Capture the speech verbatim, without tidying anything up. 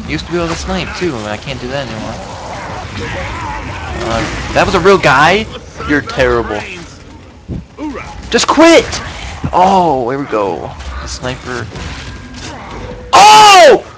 Used to be able to snipe too, and I can't do that anymore. Uh, that was a real guy? You're terrible. Just quit! Oh, here we go. The sniper. Oh!